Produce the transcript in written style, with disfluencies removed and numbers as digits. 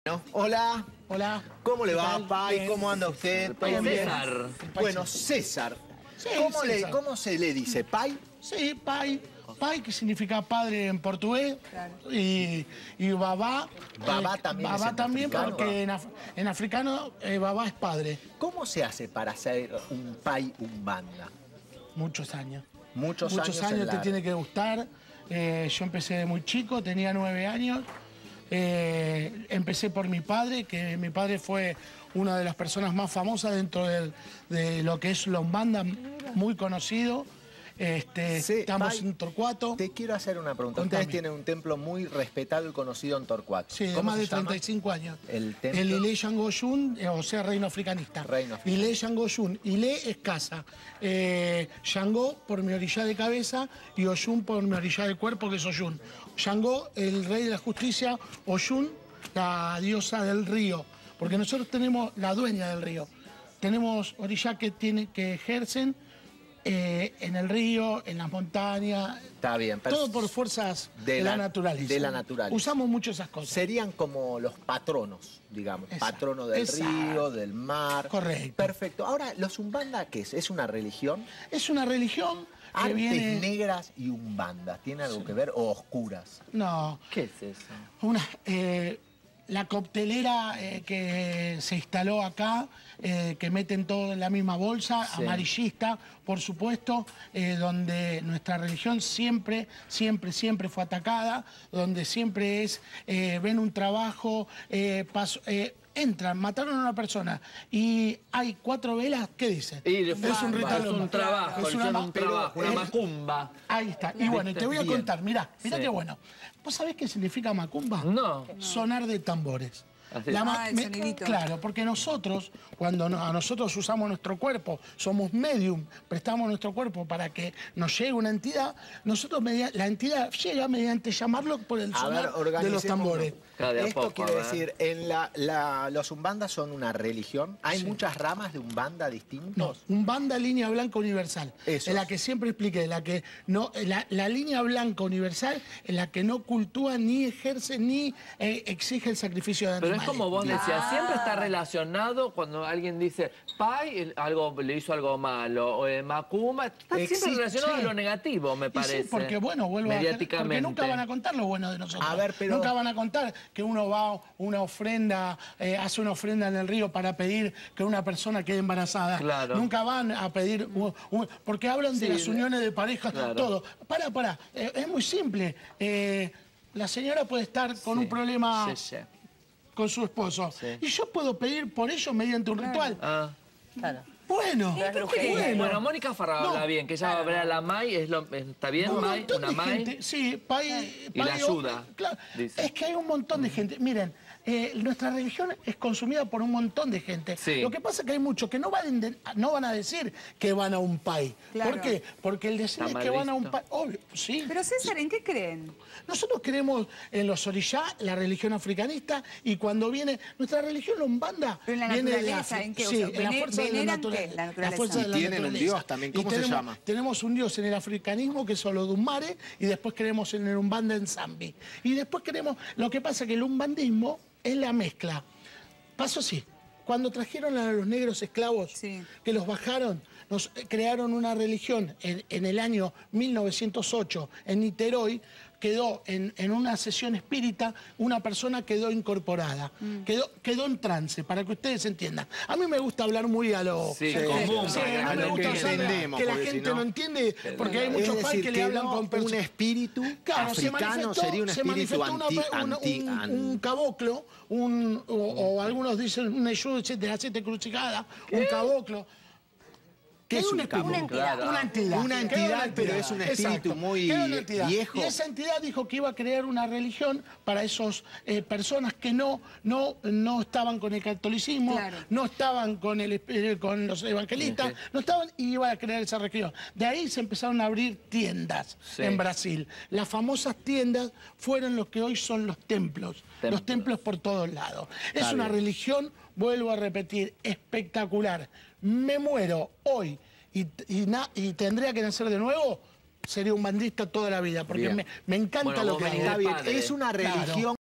No. Hola. Hola. ¿Cómo le va, tal? Pai? Bien. ¿Cómo anda usted? Pai ¿Todo bien? César. Bueno, César. Sí, ¿Cómo, César. ¿Cómo se le dice? ¿Pai? Sí, Pai. Pai, que significa padre en portugués. Claro. Y babá. Babá también es babá en también, africano. porque en africano babá es padre. ¿Cómo se hace para ser un Pai Umbanda? Muchos años. Muchos años en te la- tiene que gustar. Yo empecé de muy chico, tenía 9 años. Empecé por mi padre, que mi padre fue una de las personas más famosas dentro de lo que es la Umbanda, muy conocido. Sí, Estamos Pai, en Torcuato. Te quiero hacer una pregunta. Contame. Ustedes tienen un templo muy respetado y conocido en Torcuato. Sí, de ¿Cómo más se de llama? 35 años. El templo. El Ile Yangoyun, o sea, reino africanista. Reino africanista. Ile Yangoyun. Ile es casa. Yango por mi orilla de cabeza y Oyun por mi orilla de cuerpo, que es Oyun. Yango, el rey de la justicia. Oyun, la diosa del río. Porque nosotros tenemos la dueña del río. Tenemos orillas que ejercen en el río, en las montañas. Está bien. Todo por fuerzas de la naturaleza. De la naturaleza. Usamos mucho esas cosas. Serían como los patronos, digamos. Exacto. Patrono del Exacto. río, del mar. Correcto. Perfecto. Ahora, ¿los Umbanda qué es? ¿Es una religión? Es una religión que Artes viene... negras y Umbanda, ¿tiene algo que ver? ¿O oscuras? No, ¿Qué es eso? la coctelera que se instaló acá, que meten todo en la misma bolsa, Sí. amarillista, por supuesto, donde nuestra religión siempre fue atacada, donde siempre es, ven un trabajo, entran, mataron a una persona y hay 4 velas, ¿qué dicen? Y es un ritual. es un trabajo, Es hicieron una un trabajo, una es- macumba. Ahí está. Y bueno, y te voy a Bien. contar, mirá Sí. qué bueno. ¿Vos sabés qué significa macumba? No. Sonar de tambores. Así. El sonidito. Claro, porque nosotros, cuando a nosotros usamos nuestro cuerpo, somos medium, prestamos nuestro cuerpo para que nos llegue una entidad, nosotros la entidad llega mediante llamarlo por el A ver, sonar de los organicémonos. tambores. Claro, de a Esto poco, quiere a ver. decir, los Umbanda son una religión. ¿Hay Sí. muchas ramas de Umbanda No, distintos? un banda línea blanca universal. Eso. Es la que siempre expliqué, la que no, la línea blanca universal es la que no cultúa, ni ejerce, ni exige el sacrificio de Pero animales. es como vos decías, siempre está relacionado cuando alguien dice, Pai le hizo algo malo, o Macumba, está Existe, siempre relacionado sí. a lo negativo, me Y parece. sí, porque bueno, vuelvo a mediáticamente. porque nunca van a contar lo bueno de nosotros. A ver, pero- Nunca van a contar que uno va a una ofrenda, hace una ofrenda en el río para pedir que una persona quede embarazada. Claro. Nunca van a pedir, porque hablan de Sí, las uniones de pareja, claro. todo. Pará, es muy simple. La señora puede estar con un problema Sí, sí. con su esposo. Sí. Y yo puedo pedir por ello mediante un ritual. Ah. Bueno, Bueno, Mónica Farrah habla No. bien, que ella va a ver a la Mai, ¿está bien, Un Mai? montón Una de Mai. gente, sí, Y la ayuda, Claro, dice. es que hay un montón de gente. Miren, nuestra religión es consumida por un montón de gente. Sí. Lo que pasa es que hay muchos que no van a decir que van a un pai. Claro. ¿Por qué? Porque el decir Está es mal que van a un visto. pai. Obvio, sí. Pero César, ¿en qué creen? Nosotros creemos en los orillá, la religión africanista, y cuando viene nuestra religión la Umbanda, Pero en la viene de naturaleza, África. ¿en qué? O Sí, sea, en la fuerza de la ¿veneran naturaleza. qué? La naturaleza. fuerza de la Y tienen un naturaleza. dios también, Y ¿cómo se llama? Tenemos un dios en el africanismo que es Olodumare, y después creemos en el Umbanda en Zambi. Y después creemos, lo que pasa es que el umbandismo es la mezcla. Pasó así. Cuando trajeron a los negros esclavos, Sí. que los bajaron, nos crearon una religión en el año 1908 en Niterói, quedó en una sesión espírita, una persona quedó incorporada, quedó en trance, para que ustedes entiendan. A mí me gusta hablar muy a lo... Sí, Sí, común. Sí, para que no la me gente gusta que usar entendemos, que la porque gente si no- no entiende, porque hay Es muchos decir, padres que le hablan quedó con un personas. espíritu Claro, se africano, sería un se espíritu manifestó un caboclo, o algunos dicen un Eshú de las 7 crucijadas, un caboclo. ¿Qué es Quedó un espíritu. caboclo? Claro. Una entidad. Una Quedó entidad, pero es un espíritu Exacto. muy Quedó una entidad. viejo. Y esa entidad dijo que iba a crear una religión para esas personas que no estaban con el catolicismo, Claro. no estaban con los evangelistas, no estaban, y iba a crear esa religión. De ahí se empezaron a abrir tiendas Sí. en Brasil. Las famosas tiendas fueron los que hoy son los templos. Los templos por todos lados. Es Está una bien. religión, vuelvo a repetir, espectacular. Me muero hoy y tendría que nacer de nuevo, sería un bandista toda la vida, porque Bien. me encanta Bueno, lo vos que venís hago. Está bien, padre. es una Claro. religión